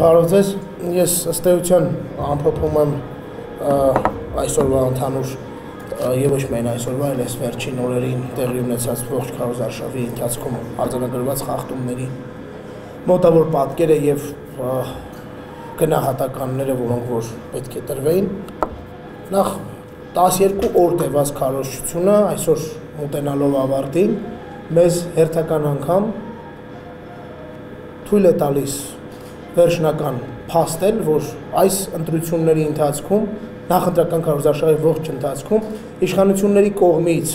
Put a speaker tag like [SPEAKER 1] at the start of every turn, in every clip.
[SPEAKER 1] Բարով ձեզ, ես ըստ էության ամփոփում եմ այսօրվա ընդհանուր եւ ոչ միայն այսօրվա, այլ այս վերջին օրերին տեղի ունեցած ողջ քարոզարշավի ընթացքում արձանագրված խախտումների մոտավոր պատկերը եւ գնահատականները, որոնք որ պետք է տրվեին։ Նախ 12 օր տևած քարոզչությունը այսօր մոտենալով ավարտին մեզ հերթական անգամ թույլ է տալիս վերջնական փաստել, որ այս ընտրությունների ընթացքում, նախընտրական քարոզարշավի ողջ ընթացքում իշխանությունների կողմից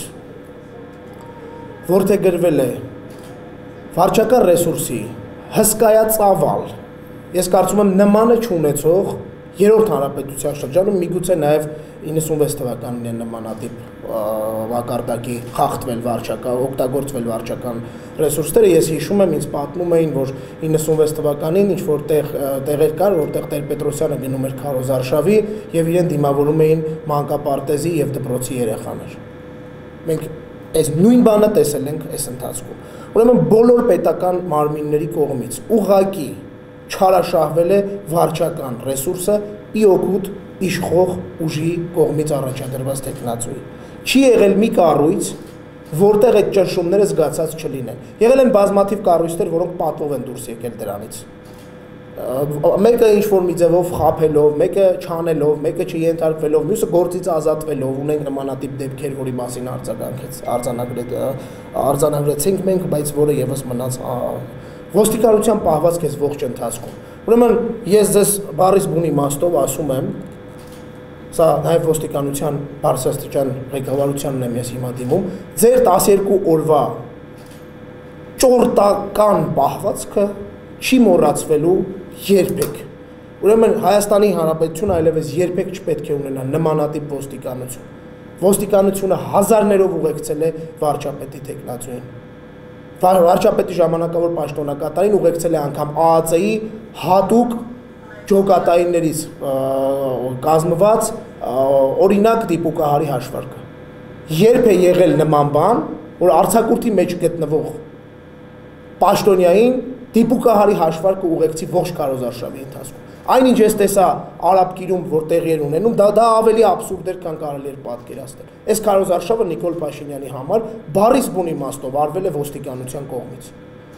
[SPEAKER 1] որդեգրվել է վարչական ռեսուրսի հսկայածավալ, ես կարծում եմ նմանը չունեցող երրորդ հանրապետության շրջանում միգուցե նաև 96 թվականին են նմանատիպ մակարդակի խախտվել վարչական, օգտագործվել վարչական ռեսուրսները, ես հիշում եմ, ինձ պատմում էին, որ 96 թվականին ինչ-որ տեղեր կար, որտեղ Տեր-Պետրոսյանը գնում էր քարոզարշավի եւ իրեն դիմավորում էին մանկապարտեզի եւ դպրոցի երեխաներ։ Մենք այս նույն բանը տեսել ենք այս ընթացքում։ Ուրեմն բոլոր պետական մարմինների կողմից ուղղակի չարաշահվել է վարչական ռեսուրսը իօգուտ իշխող ուժի կողմից առաջադրված տեխնացուի։ Չի եղել մի կառույց, որտեղ այդ ճնշումները զգացած չլինեն։ Եղել են բազմաթիվ կառույցներ, որոնք պատվով են դուրս եկել դրանից։ Մեկը ինչ-որ մի ձևով խաբելով, մեկը չանելով, մեկը չենթարկվելով, մյուսը գործից ազատվելով, ունենք նմանատիպ դեպքեր, որի մասին արձանագրեցինք մենք, բայց որը եւս մնաց ոստիկանության պահվածք է ողջ ընթացքում։ Ուրեմն ես ձեզ բառից բուն իմաստով ասում եմ, սա նաև ոստիկանության բարձրաստիճան ղեկավարությանն եմ ես հիմա դիմում, ձեր 12 օրվա ճորտական պահվածքը չի մոռացվելու երբեք։ Ուրեմն Հայաստանի Հանրապետությունը այլևս երբեք չպետք է ունենա նմանատիպ ոստիկանություն։ Ոստիկանությունը հազարներով ուղեկցել է վարչապետի տեխնացուին։ Վարչապետի ժամանակավոր պաշտոնակատարին ուղեկցել է անգամ ԱԱԾ-ի հատուկ ջոկատայիններից կազմված օրինակ դիպուկահարի հաշվարկը։ Երբ է եղել նման բան, որ արձակուրդի մեջ գտնվող պաշտոնյային դիպուկահարի հաշվարկը ուղեկցի ողջ քարոզարշավի ընթացքում։ Այնինչ ես տեսա Արաբկիրում, որ տեղի էր ունենում, դա ավելի աբսուրդ էր, քան կարելի էր պատկերացնել։ Այս քարոզարշավը Նիկոլ Փաշինյանի համար բառից բուն իմաստով արվել է ոստիկանության կողմից։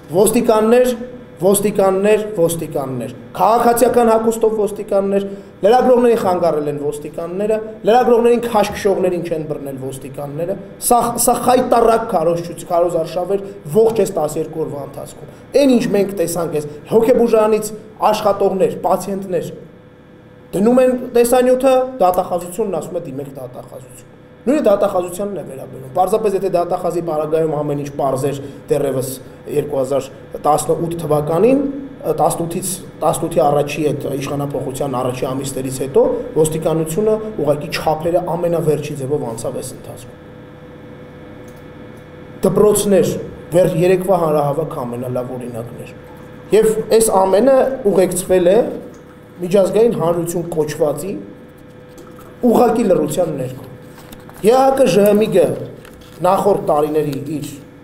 [SPEAKER 1] Ոստիկաններ, քաղաքացիական հագուստով ոստիկաններ, լրագրողներին խանգարել են ոստիկանները, լրագրողներին քաշքշողներին չեն բռնել ոստիկանները, սա խայտառակ քարոզարշավ էր ողջ այս 12 օրվա ընթացքում։ Այն ինչ մենք տեսանք, այս հոգեբուժարանից աշխատողներ, պացիենտներ դնում են տեսանյութը, դատախազությունն ասում է դիմեք դատախազություն։ Նույնը դատախազությանն է վերաբերում։ Պարզապես եթե դատախազի պարագայում ամեն ինչ պարզ էր դեռևս 2018 թվականին, 18-ի առաջի այդ իշխանափոխության առաջի ամիսներից հետո ոստիկանությունը ուղղակի չափերը ամենավերջի ձևով անցավ այս ընթացքում։ Դպրոցներ, երեկվա հանրահավաք ամենալավ օրինակն էր։ Եվ այս ամենը ուղեկցվել է միջազգային հանրություն կոչվածի ուղղակի լռության ներքո։ ԵԱՀԿ-ԺՀՄԻԳ նախորդ տարիների իր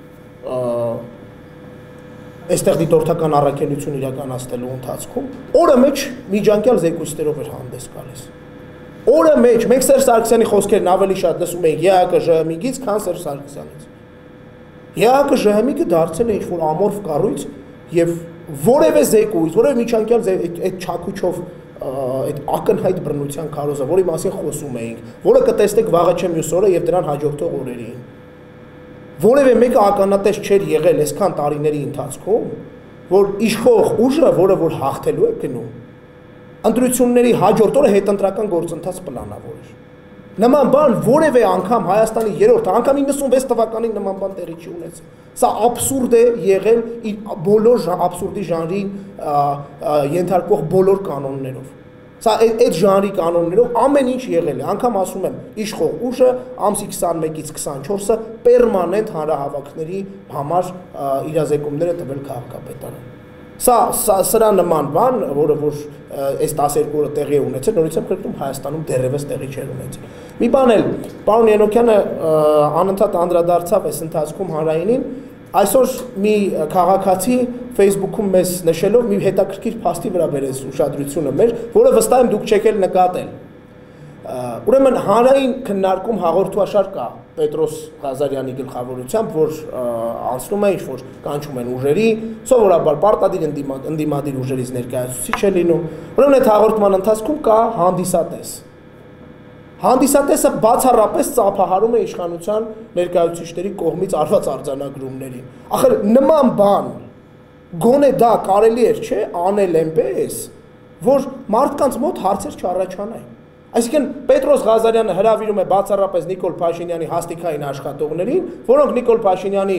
[SPEAKER 1] այստեղ դիտորդական առաքելություն իրականացնելու ընթացքում օրը մեջ միջանկյալ զեկույցներով էր հանդես գալիս։ Օրը մեջ մենք Սերժ Սարգսյանի խոսքերն ավելի շատ լսում էինք ԵԱՀԿ-ԺՀՄԻԳ-ից, քան Սերժ Սարգսյանից։ ԵԱՀԿ-ԺՀՄԻԳ-ը դարձել է ինչ-որ ամորֆ կառույց եւ որևէ զեկույց, որևէ միջանկյալ այդ չակուչով այդ ակնհայտ բռնության քարոզը, որի մասին խոսում էինք, որը կտեսնեք վաղը չէ մյուս օրը եւ դրան հաջորդող օրերին։ Որևէ մեկը ականատես չէր եղել այսքան տարիների ընթացքում, որ իշխող ուժը, որը որ հաղթելու է գնում, ընտրությունների հաջորդ օրը հետընտրական գործընթաց պլանավոր էր։ Նման բան որևէ անգամ Հայաստանի երրորդ, անգամ 96 թվականին նման բան տեղի չի ունեցել։ Սա աբսուրդ է եղել իր բոլոր աբսուրդի ժանրին ենթարկող բոլոր կանոններով։ Սա այդ ժանրի կանոններով ամեն ինչ եղել է, անգամ ասում եմ, իշխող ուժը ամսի 21-ից 24-ը պերմանենտ հանրահավաքների համար իրազեկումներ է տվել քաղաքապետարան։ Սրա նման բան, որը որ այս 12 օրը տեղի է ունեցել, նորից եմ կրկնում Հայաստանում դեռևս տեղի չէր ունեցել։ Մի բան էլ, պարոն Ենոքյանը անընդհատ անդրադարձավ այս ընթացքում հանրայինին, Այսօր մի քաղաքացի Facebook-ում մեզ նշելով մի հետաքրքիր փաստի վրա բերեց ուշադրությունը մեր, որը վստահ եմ դուք չեք էլ նկատել։ Ուրեմն հանրային քննարկում հաղորդաշար կա Պետրոս Ղազարյանի գլխավորությամբ, որ անցնում է ինչ-որ կանչում են ուժերի, սովորաբար պարտադիր ընդդիմադիր ուժերից ներկայացուցիչ է լինում։ Ուրեմն այդ հաղորդման ընթացքում կա հանդիսատես։ Հանդիսատեսը բացառապես ծափահարում է իշխանության ներկայացուցիչների կողմից արված արձանագրումներին։ Ախր նման բան գոնե դա կարելի էր, չէ, անել այնպես, որ մարդկանց մոտ հարցեր չառաջանային։ Այսինքն Պետրոս Ղազարյանը հրավիրում է բացառապես Նիկոլ Փաշինյանի հաստիկային աշխատողներին, որոնք Նիկոլ Փաշինյանի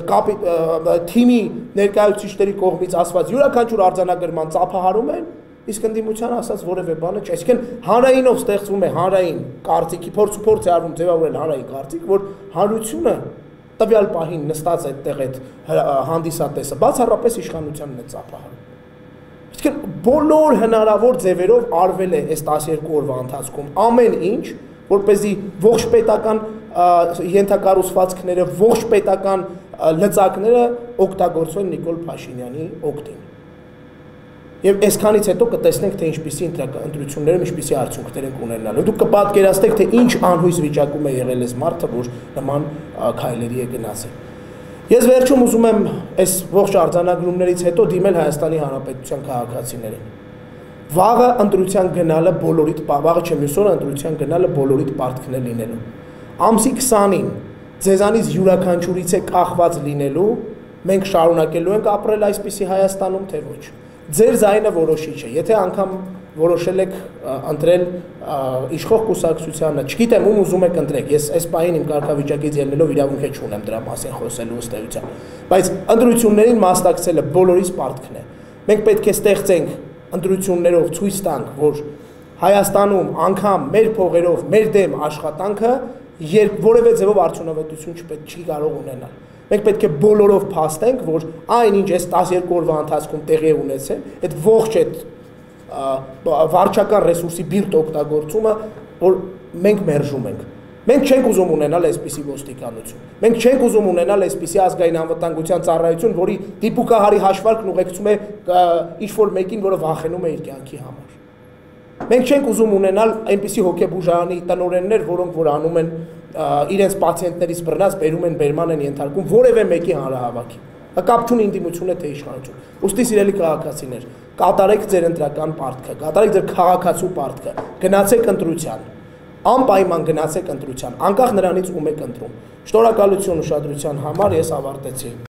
[SPEAKER 1] թիմի ներկայացուցիչների կողմից ասված յուրաքանչյուր արձանագրման ծափահարում են, իսկ ընդդիմության ասած որևէ բանը չէ։ Այսինքն հանրայինով ստեղծվում է հանրային կարծիքի, փորձ է արվում ձևավորել հանրային կարծիք, որ հանրությունը տվյալ պահին նստած այդտեղ այդ հանդիսատեսը բացառապես իշխանությանն է ծափահարում։ Այսինքն բոլոր հնարավոր ձևերով արվել է այս 12 օրվա ընթացքում ամեն ինչ, որպեսզի ողջ պետական ենթակառուցվածքները, ողջ պետական լծակները օգտագործվեն Նիկոլ Փաշինյանի օգտին։ Եվ այսքանից հետո կտեսնենք, թե ինչպիսի ընտրություններում ինչպիսի արդյունքներ են ունենալու։ Դուք կպատկերացնեք, թե ինչ անհույս վիճակում է եղել այս մարդը, որ նման քայլերի է գնացել։ Ես վերջում ուզում եմ այս ողջ արձանագրումներից հետո դիմել Հայաստանի Հանրապետության քաղաքացիներին։ Վաղը ընտրության գնալը բոլորիդ, վաղը չէ, մյուս օրը ընտրության գնալը բոլորիդ պարտքն է լինելու։ Ամսի 20-ին ձեզանից յուրաքանչյուրից է կախված լինելու, մենք շարունակելու ենք ապրել այսպիսի Հայաստանում, թե ոչ։ Ձեր ձայնը որոշիչ է, եթե անգամ որոշել եք ընտրել իշխող կուսակցությանը, չգիտեմ ում ուզում եք ընտրեք, ես այս պահին իմ կարգավիճակից ելնելով իրավունք չունեմ դրա մասին խոսելու ըստ էության, բայց ընտրություններին մասնակցելը բոլորիս պարտքն է։ Մենք պետք է ստեղծենք ընտրություններով ցույց տանք, որ Հայաստանում անգամ մեր փողերով, մեր դեմ աշխատանքը որևէ ձևով արդյունավետություն չի կարող ունենալ։ Մենք պետք է բոլորով փաստենք, որ այնինչ այս 12 օրվա ընթացքում տեղի է ունեցել, այդ ողջ այդ վարչական ռեսուրսի բիրտ օգտագործումը, որ մենք մերժում ենք։ Մենք չենք ուզում ունենալ այսպիսի ոստիկանություն։ Մենք չենք ուզում ունենալ այսպիսի ազգային անվտանգության ծառայություն, որի դիպուկահարի հաշվարկն ուղեկցում է ինչ-որ մեկին, որը վախենում է իր կյանքի համար։ Մենք չենք ուզում ունենալ այնպիսի հոգեբուժարանի տնօրեններ, որոնք որ անում են իրենց պացիենտներից բռնած բերում են բերման են ենթարկում որևէ մեկի հանրահավաքի։ Կապ չունի ինտիմություն է թե իշխանություն։ Ուստի սիրելի քաղաքացիներ, կատարեք ձեր ընտրական պարտքը, կատարեք ձեր քաղաքացու պարտքը, գնացեք ընտրության, անպայման գնացեք ընտրության, անկախ նրանից ում եք ընտրում։ Շնորհակալություն ուշադրության համար, ես ավարտեցի։